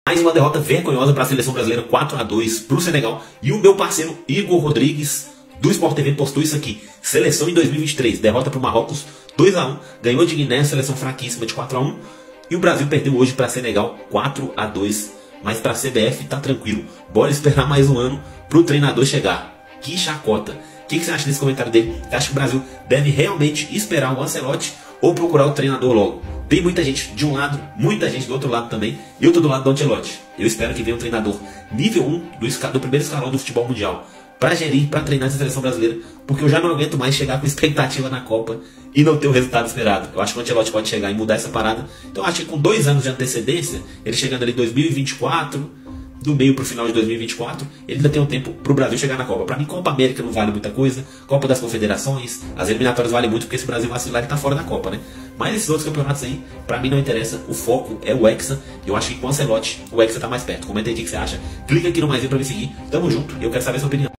Mais uma derrota vergonhosa para a seleção brasileira, 4-2 para o Senegal. E o meu parceiro Igor Rodrigues, do Sport TV, postou isso aqui. Seleção em 2023, derrota para o Marrocos, 2-1. Ganhou de Guiné, seleção fraquíssima, de 4-1. E o Brasil perdeu hoje para Senegal, 4-2. Mas para a CBF tá tranquilo. Bora esperar mais um ano para o treinador chegar. Que chacota. O que você acha desse comentário dele? Você acha que o Brasil deve realmente esperar o Ancelotti ou procurar o treinador logo? Tem muita gente de um lado, muita gente do outro lado também. Eu tô do lado do Ancelotti. Eu espero que venha um treinador nível 1 do primeiro escalão do futebol mundial para gerir, para treinar essa seleção brasileira, porque eu já não aguento mais chegar com expectativa na Copa e não ter o resultado esperado. Eu acho que o Ancelotti pode chegar e mudar essa parada. Então eu acho que com 2 anos de antecedência, ele chegando ali em 2024, do meio pro final de 2024, ele ainda tem um tempo pro Brasil chegar na Copa. Pra mim, Copa América não vale muita coisa, Copa das Confederações, as eliminatórias valem muito, porque se o Brasil vacilar, ele tá fora da Copa, né? Mas esses outros campeonatos aí, pra mim não interessa, o foco é o Hexa, e eu acho que com o Ancelotti, o Hexa tá mais perto. Comenta aí o que você acha, clica aqui no mais pra me seguir, tamo junto, eu quero saber a sua opinião.